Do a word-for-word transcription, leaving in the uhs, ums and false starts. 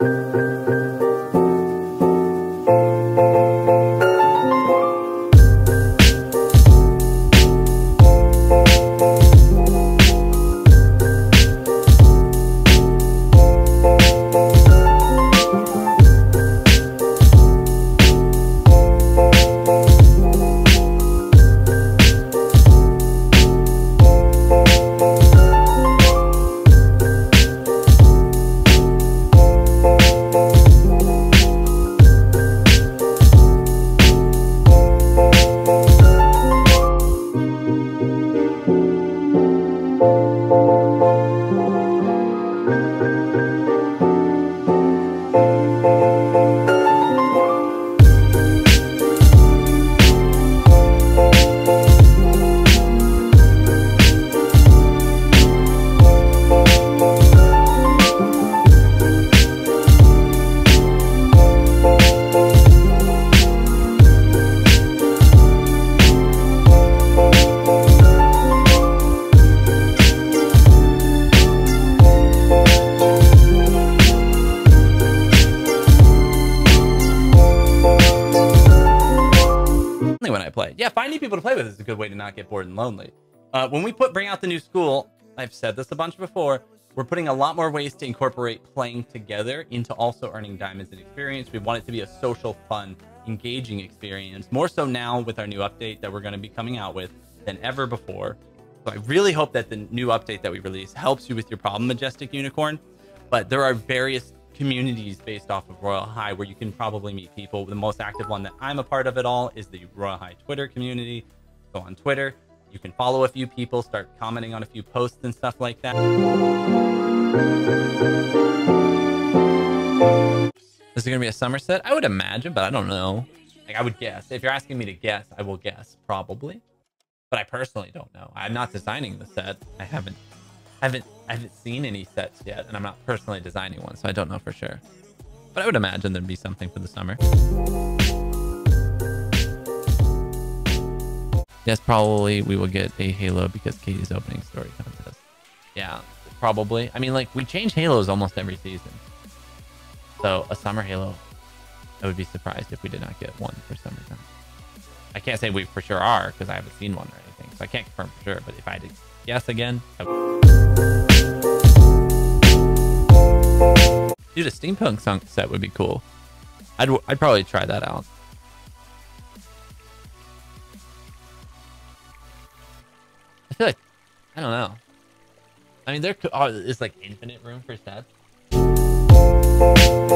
When I play. Yeah, finding people to play with is a good way to not get bored and lonely. Uh, when we put bring out the new school, I've said this a bunch before, we're putting a lot more ways to incorporate playing together into also earning diamonds and experience. We want it to be a social, fun, engaging experience, more so now with our new update that we're going to be coming out with than ever before. So I really hope that the new update that we release helps you with your problem, Majestic Unicorn. But there are various communities based off of Royale High where you can probably meet people. The most active one that I'm a part of it all is the Royale High Twitter community. So on Twitter, you can follow a few people, start commenting on a few posts and stuff like that. Is it gonna be a summer set? I would imagine, but I don't know. Like, I would guess. If you're asking me to guess, I will guess probably. But I personally don't know. I'm not designing the set. I haven't I haven't I haven't seen any sets yet, and I'm not personally designing one, so I don't know for sure. But I would imagine there'd be something for the summer. Yes, probably we will get a Halo because Katie's opening story contest. Yeah, probably. I mean, like, we change Halos almost every season. So a summer Halo, I would be surprised if we did not get one for summertime. I can't say we for sure are because I haven't seen one or anything, so I can't confirm for sure. But if I had to guess again, I would. Dude, a steampunk song set would be cool. I'd I'd probably try that out. I feel like, I don't know. I mean, there could, oh, it's like infinite room for sets.